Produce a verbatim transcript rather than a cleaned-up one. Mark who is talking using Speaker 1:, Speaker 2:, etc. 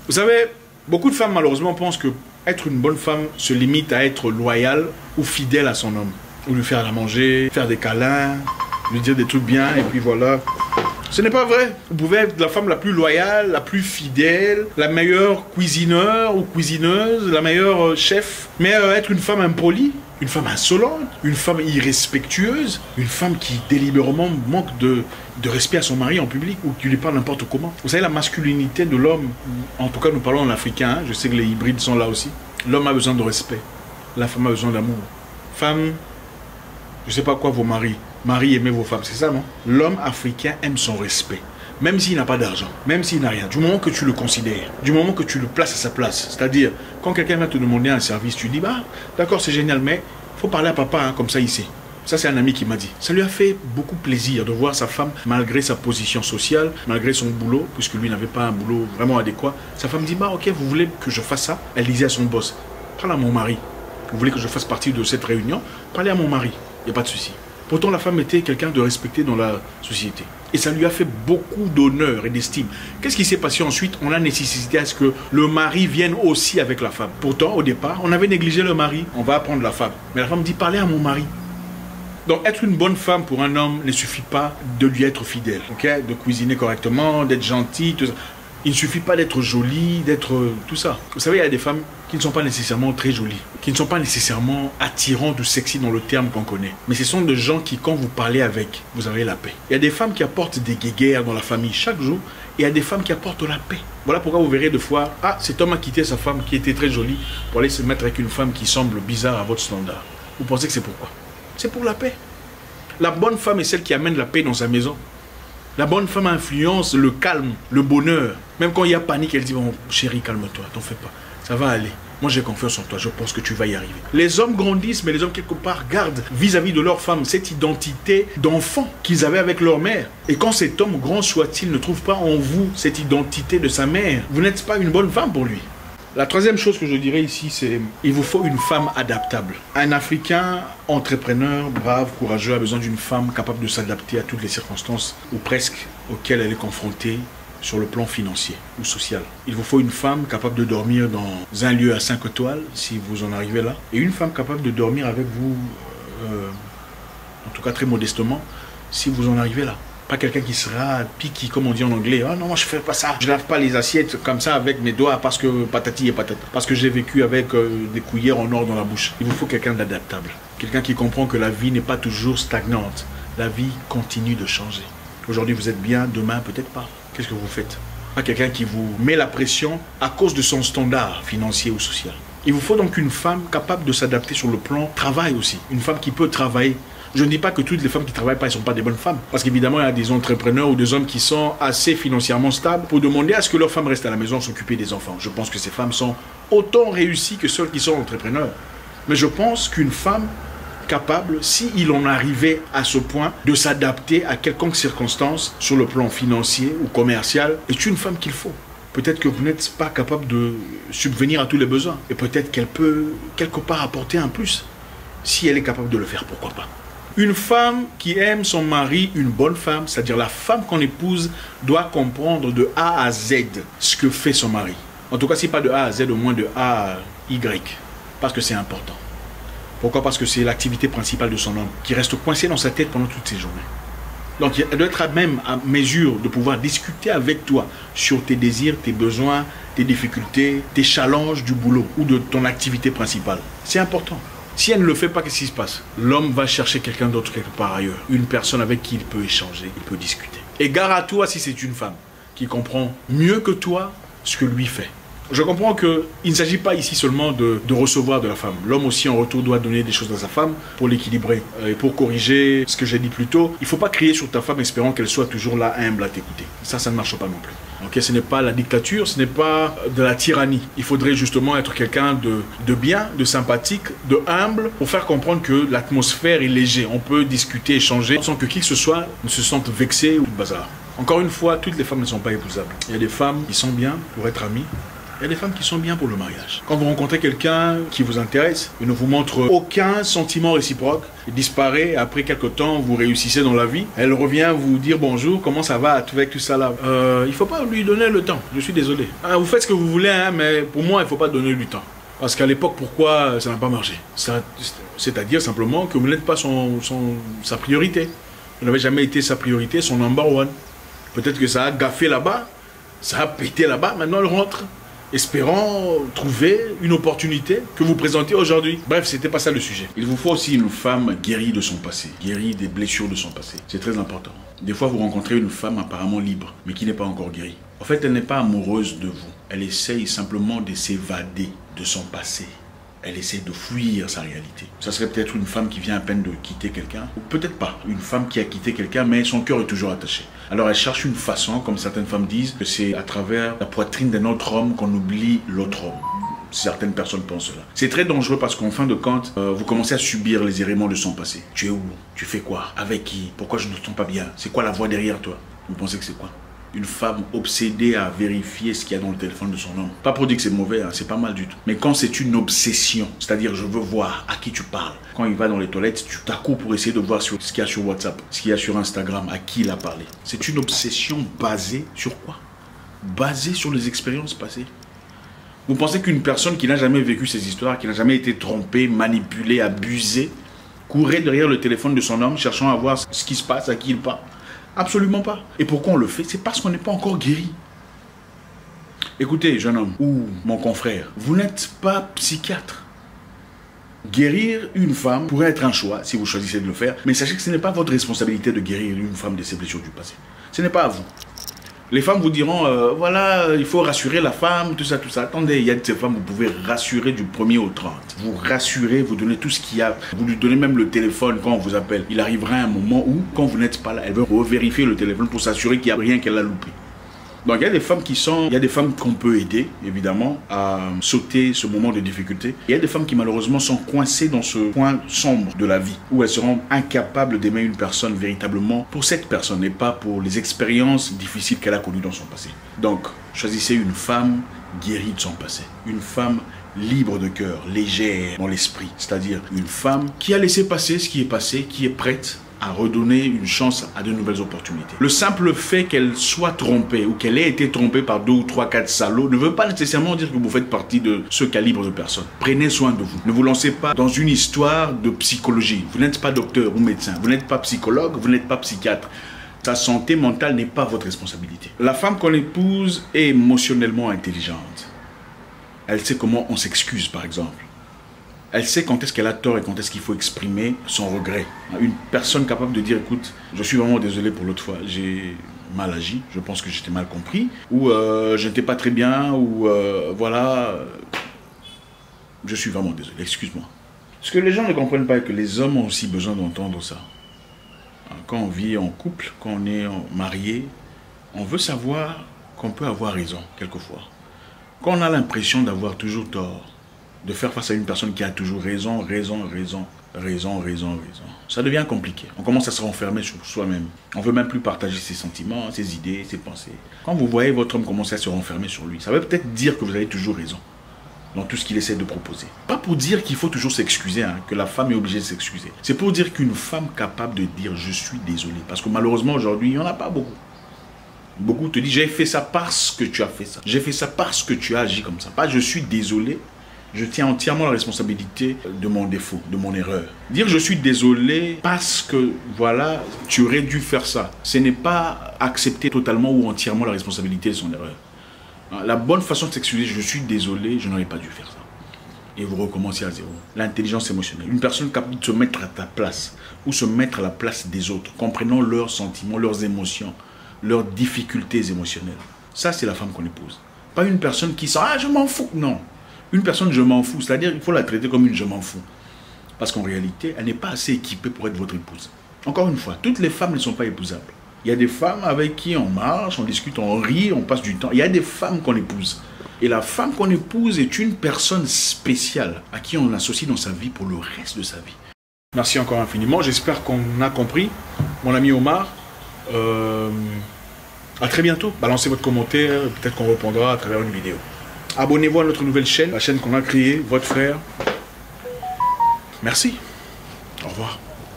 Speaker 1: Vous savez, beaucoup de femmes malheureusement pensent que être une bonne femme se limite à être loyale ou fidèle à son homme. Ou lui faire à manger, faire des câlins, lui dire des trucs bien et puis voilà. Ce n'est pas vrai. Vous pouvez être la femme la plus loyale, la plus fidèle, la meilleure cuisineur ou cuisineuse, la meilleure chef. Mais euh, être une femme impolie, une femme insolente, une femme irrespectueuse, une femme qui délibérément manque de, de respect à son mari en public ou qui lui parle n'importe comment. Vous savez, la masculinité de l'homme, en tout cas nous parlons en africain, hein, je sais que les hybrides sont là aussi. L'homme a besoin de respect, la femme a besoin d'amour. Femme, je ne sais pas quoi vos maris. Marie, aimez vos femmes, c'est ça, non? L'homme africain aime son respect, même s'il n'a pas d'argent, même s'il n'a rien. Du moment que tu le considères, du moment que tu le places à sa place. C'est-à-dire, quand quelqu'un va te demander un service, tu dis, bah, d'accord, c'est génial, mais il faut parler à papa, hein, comme ça, il sait. Ça, c'est un ami qui m'a dit. Ça lui a fait beaucoup plaisir de voir sa femme, malgré sa position sociale, malgré son boulot, puisque lui n'avait pas un boulot vraiment adéquat. Sa femme dit, bah, ok, vous voulez que je fasse ça? Elle disait à son boss, parle à mon mari. Vous voulez que je fasse partie de cette réunion? Parlez à mon mari, il n'y a pas de souci. Pourtant, la femme était quelqu'un de respecté dans la société. Et ça lui a fait beaucoup d'honneur et d'estime. Qu'est-ce qui s'est passé ensuite? On a nécessité à ce que le mari vienne aussi avec la femme. Pourtant, au départ, on avait négligé le mari. On va apprendre la femme. Mais la femme dit, parlez à mon mari. Donc, être une bonne femme pour un homme ne suffit pas de lui être fidèle. Okay? De cuisiner correctement, d'être gentil, tout ça. Il ne suffit pas d'être jolie, d'être tout ça. Vous savez, il y a des femmes qui ne sont pas nécessairement très jolies, qui ne sont pas nécessairement attirantes ou sexy dans le terme qu'on connaît. Mais ce sont des gens qui, quand vous parlez avec, vous avez la paix. Il y a des femmes qui apportent des guéguerres dans la famille chaque jour, et il y a des femmes qui apportent la paix. Voilà pourquoi vous verrez deux fois, ah, cet homme a quitté sa femme qui était très jolie pour aller se mettre avec une femme qui semble bizarre à votre standard. Vous pensez que c'est pourquoi? C'est pour la paix. La bonne femme est celle qui amène la paix dans sa maison. La bonne femme influence le calme, le bonheur. Même quand il y a panique, elle dit, bon, chérie, calme-toi, t'en fais pas. Ça va aller. Moi, j'ai confiance en toi. Je pense que tu vas y arriver. Les hommes grandissent, mais les hommes, quelque part, gardent vis-à-vis de leur femme cette identité d'enfant qu'ils avaient avec leur mère. Et quand cet homme, grand soit-il, ne trouve pas en vous cette identité de sa mère, vous n'êtes pas une bonne femme pour lui. La troisième chose que je dirais ici, c'est il vous faut une femme adaptable. Un Africain entrepreneur, brave, courageux, a besoin d'une femme capable de s'adapter à toutes les circonstances, ou presque, auxquelles elle est confrontée sur le plan financier ou social. Il vous faut une femme capable de dormir dans un lieu à cinq étoiles, si vous en arrivez là, et une femme capable de dormir avec vous, euh, en tout cas très modestement, si vous en arrivez là. Pas quelqu'un qui sera piqué, comme on dit en anglais. Ah non, moi je fais pas ça. Je lave pas les assiettes comme ça avec mes doigts parce que patati et patata. Parce que j'ai vécu avec euh, des cuillères en or dans la bouche. Il vous faut quelqu'un d'adaptable. Quelqu'un qui comprend que la vie n'est pas toujours stagnante. La vie continue de changer. Aujourd'hui vous êtes bien, demain peut-être pas. Qu'est-ce que vous faites? Pas quelqu'un qui vous met la pression à cause de son standard financier ou social. Il vous faut donc une femme capable de s'adapter sur le plan travail aussi. Une femme qui peut travailler. Je ne dis pas que toutes les femmes qui ne travaillent pas, elles ne sont pas des bonnes femmes. Parce qu'évidemment, il y a des entrepreneurs ou des hommes qui sont assez financièrement stables pour demander à ce que leur femme reste à la maison s'occuper des enfants. Je pense que ces femmes sont autant réussies que celles qui sont entrepreneurs. Mais je pense qu'une femme capable, s'il en arrivait à ce point, de s'adapter à quelconque circonstance sur le plan financier ou commercial, est une femme qu'il faut. Peut-être que vous n'êtes pas capable de subvenir à tous les besoins. Et peut-être qu'elle peut quelque part apporter un plus. Si elle est capable de le faire, pourquoi pas? Une femme qui aime son mari, une bonne femme, c'est-à-dire la femme qu'on épouse, doit comprendre de A à Z ce que fait son mari. En tout cas, si pas de A à Z, au moins de A à Y. Parce que c'est important. Pourquoi? Parce que c'est l'activité principale de son homme, qui reste coincée dans sa tête pendant toutes ses journées. Donc, elle doit être même à mesure de pouvoir discuter avec toi sur tes désirs, tes besoins, tes difficultés, tes challenges du boulot ou de ton activité principale. C'est important. Si elle ne le fait pas, qu'est-ce qui se passe? L'homme va chercher quelqu'un d'autre quelque part ailleurs. Une personne avec qui il peut échanger, il peut discuter. Et gare à toi si c'est une femme qui comprend mieux que toi ce que lui fait. Je comprends qu'il ne s'agit pas ici seulement de, de recevoir de la femme. L'homme aussi en retour doit donner des choses à sa femme pour l'équilibrer. Et pour corriger ce que j'ai dit plus tôt, il ne faut pas crier sur ta femme espérant qu'elle soit toujours là humble à t'écouter. Ça, ça ne marche pas non plus. Okay, ce n'est pas la dictature, ce n'est pas de la tyrannie. Il faudrait justement être quelqu'un de, de bien, de sympathique, de humble, pour faire comprendre que l'atmosphère est légère. On peut discuter, échanger, sans que qui que ce soit ne se sente vexé ou bazar. Encore une fois, toutes les femmes ne sont pas épousables. Il y a des femmes qui sont bien pour être amies, Il y a des femmes qui sont bien pour le mariage. Quand vous rencontrez quelqu'un qui vous intéresse, il ne vous montre aucun sentiment réciproque, il disparaît, après quelques temps, vous réussissez dans la vie, elle revient vous dire bonjour, comment ça va avec tout ça là. Euh, il ne faut pas lui donner le temps, je suis désolé. Ah, vous faites ce que vous voulez, hein, mais pour moi, il ne faut pas donner du temps. Parce qu'à l'époque, pourquoi ça n'a pas marché? C'est-à-dire simplement que vous n'êtes pas son, son, sa priorité. Vous n'avez jamais été sa priorité, son number one. Peut-être que ça a gaffé là-bas, ça a pété là-bas, maintenant elle rentre, espérant trouver une opportunité que vous présentez aujourd'hui. Bref, c'était pas ça le sujet. Il vous faut aussi une femme guérie de son passé, guérie des blessures de son passé. C'est très important. Des fois, vous rencontrez une femme apparemment libre, mais qui n'est pas encore guérie. En fait, elle n'est pas amoureuse de vous. Elle essaye simplement de s'évader de son passé. Elle essaie de fuir sa réalité. Ça serait peut-être une femme qui vient à peine de quitter quelqu'un, ou peut-être pas, une femme qui a quitté quelqu'un, mais son cœur est toujours attaché. Alors elle cherche une façon, comme certaines femmes disent, que c'est à travers la poitrine d'un autre homme qu'on oublie l'autre homme. Certaines personnes pensent cela. C'est très dangereux parce qu'en fin de compte, euh, vous commencez à subir les errements de son passé. Tu es où? Tu fais quoi? Avec qui? Pourquoi je ne te sens pas bien? C'est quoi la voix derrière toi? Vous pensez que c'est quoi? Une femme obsédée à vérifier ce qu'il y a dans le téléphone de son homme. Pas pour dire que c'est mauvais, hein, c'est pas mal du tout. Mais quand c'est une obsession, c'est-à-dire je veux voir à qui tu parles. Quand il va dans les toilettes, tu t'accours pour essayer de voir sur, ce qu'il y a sur WhatsApp, ce qu'il y a sur Instagram, à qui il a parlé. C'est une obsession basée sur quoi? Basée sur les expériences passées. Vous pensez qu'une personne qui n'a jamais vécu ces histoires, qui n'a jamais été trompée, manipulée, abusée, courait derrière le téléphone de son homme cherchant à voir ce qui se passe, à qui il parle? Absolument pas. Et pourquoi on le fait? C'est parce qu'on n'est pas encore guéri. Écoutez, jeune homme, ou mon confrère, vous n'êtes pas psychiatre. Guérir une femme pourrait être un choix, si vous choisissez de le faire, mais sachez que ce n'est pas votre responsabilité de guérir une femme de ses blessures du passé. Ce n'est pas à vous. Les femmes vous diront, euh, voilà, il faut rassurer la femme, tout ça, tout ça. Attendez, il y a de ces femmes, vous pouvez rassurer du premier au trente. Vous rassurez, vous donnez tout ce qu'il y a. Vous lui donnez même le téléphone quand on vous appelle. Il arrivera un moment où, quand vous n'êtes pas là, elle veut revérifier le téléphone pour s'assurer qu'il n'y a rien qu'elle a loupé. Donc il y a des femmes qui sont, il y a des femmes qu'on peut aider, évidemment, à sauter ce moment de difficulté. Il y a des femmes qui malheureusement sont coincées dans ce point sombre de la vie, où elles seront incapables d'aimer une personne véritablement pour cette personne et pas pour les expériences difficiles qu'elle a connues dans son passé. Donc, choisissez une femme guérie de son passé, une femme libre de cœur, légère dans l'esprit, c'est-à-dire une femme qui a laissé passer ce qui est passé, qui est prête à redonner une chance à de nouvelles opportunités. Le simple fait qu'elle soit trompée ou qu'elle ait été trompée par deux ou trois, quatre salauds ne veut pas nécessairement dire que vous faites partie de ce calibre de personnes. Prenez soin de vous. Ne vous lancez pas dans une histoire de psychologie. Vous n'êtes pas docteur ou médecin. Vous n'êtes pas psychologue. Vous n'êtes pas psychiatre. Sa santé mentale n'est pas votre responsabilité. La femme qu'on épouse est émotionnellement intelligente. Elle sait comment on s'excuse, par exemple. Elle sait quand est-ce qu'elle a tort et quand est-ce qu'il faut exprimer son regret. Une personne capable de dire, écoute, je suis vraiment désolé pour l'autre fois, j'ai mal agi, je pense que j'étais mal compris, ou euh, je n'étais pas très bien, ou euh, voilà, je suis vraiment désolé, excuse-moi. Ce que les gens ne comprennent pas est que les hommes ont aussi besoin d'entendre ça. Quand on vit en couple, quand on est marié, on veut savoir qu'on peut avoir raison, quelquefois. Quand on a l'impression d'avoir toujours tort, de faire face à une personne qui a toujours raison, raison, raison, raison, raison, raison. Ça devient compliqué. On commence à se renfermer sur soi-même. On ne veut même plus partager ses sentiments, ses idées, ses pensées. Quand vous voyez votre homme commencer à se renfermer sur lui, ça veut peut-être dire que vous avez toujours raison dans tout ce qu'il essaie de proposer. Pas pour dire qu'il faut toujours s'excuser, hein, que la femme est obligée de s'excuser. C'est pour dire qu'une femme capable de dire « je suis désolé ». Parce que malheureusement aujourd'hui, il n'y en a pas beaucoup. Beaucoup te disent « j'ai fait ça parce que tu as fait ça. J'ai fait ça parce que tu as agi comme ça. » Pas « je suis désolé ». Je tiens entièrement la responsabilité de mon défaut, de mon erreur. Dire je suis désolé parce que, voilà, tu aurais dû faire ça. Ce n'est pas accepter totalement ou entièrement la responsabilité de son erreur. La bonne façon de s'excuser, je suis désolé, je n'aurais pas dû faire ça. Et vous recommencez à zéro. L'intelligence émotionnelle. Une personne capable de se mettre à ta place ou se mettre à la place des autres, comprenant leurs sentiments, leurs émotions, leurs difficultés émotionnelles. Ça, c'est la femme qu'on épouse. Pas une personne qui sent « ah, je m'en fous ». Non. Une personne je m'en fous, c'est-à-dire il faut la traiter comme une je m'en fous. Parce qu'en réalité, elle n'est pas assez équipée pour être votre épouse. Encore une fois, toutes les femmes ne sont pas épousables. Il y a des femmes avec qui on marche, on discute, on rit, on passe du temps. Il y a des femmes qu'on épouse. Et la femme qu'on épouse est une personne spéciale à qui on associe dans sa vie pour le reste de sa vie. Merci encore infiniment, j'espère qu'on a compris. Mon ami Omar, euh, à très bientôt. Balancez votre commentaire, peut-être qu'on répondra à travers une vidéo. Abonnez-vous à notre nouvelle chaîne, la chaîne qu'on a créée, votre frère. Merci. Au revoir.